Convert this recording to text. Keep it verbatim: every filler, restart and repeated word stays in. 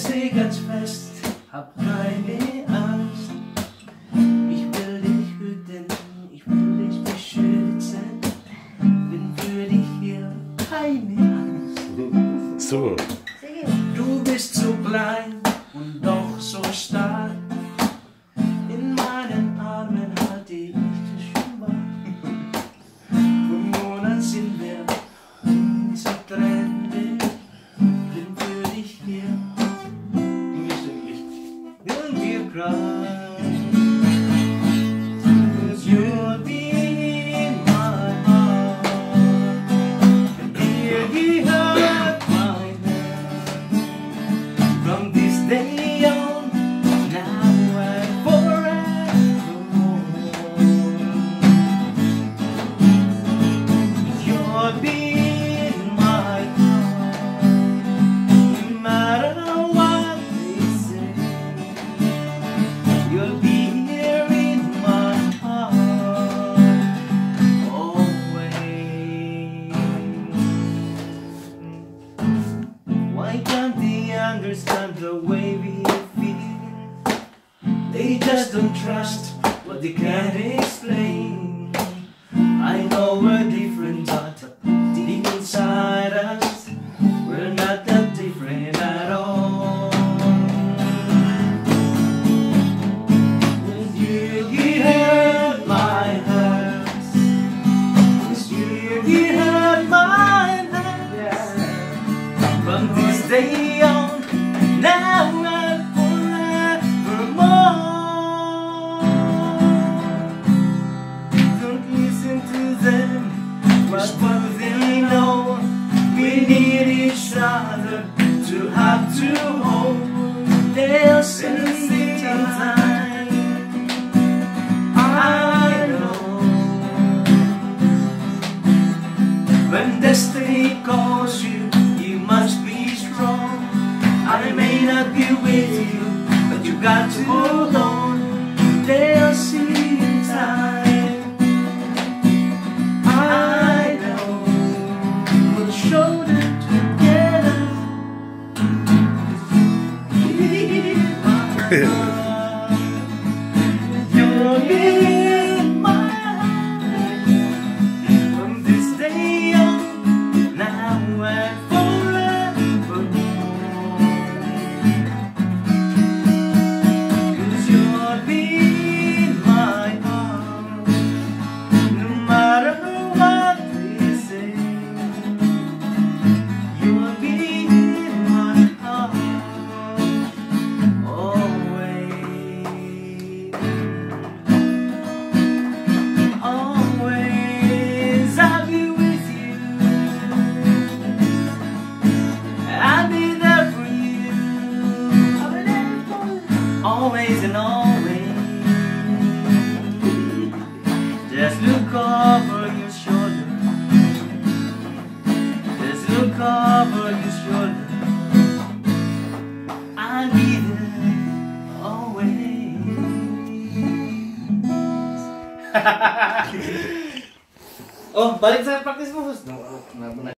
dir ganz fest, hab keine Angst. Ich will dich hüten, ich will dich beschützen. Bin für dich hier, keine Angst. So. Du bist so klein und doch so stark. In meinen Armen halte ich dich schon wach. Vor Monaten sind wir unzertrennlich. Bin für dich hier. Und wir cry. You'll be in my heart. And here you hurt my heart. From this day on, now and forevermore. You'll be in my heart. No matter what they say, you'll be here in my heart always. Why can't they understand the way we feel? They just don't trust what they can't explain. I know we're different, but deep inside us, we're not that different at all. And you, you hurt my heart. Yes, you, you hurt my heart. From this day on, now and forevermore. Don't listen to them, what they know. We need each other to have to hold. They'll say in time, I know. When destiny calls you, you must be strong. I may not be with you, but you got to hold on. They'll see in time. I know. We'll show them together. You'll be in my heart. From this day on, now and forevermore. 'Cause you'll be in my heart, no matter what they say. You'll be in my heart always. Always I'll be with you. I'll be there for you. I'll be there for you. Always and always. Just look over your shoulder. Just look over your shoulder. I'll be there always. Oh, balik sa practice mo, Hus.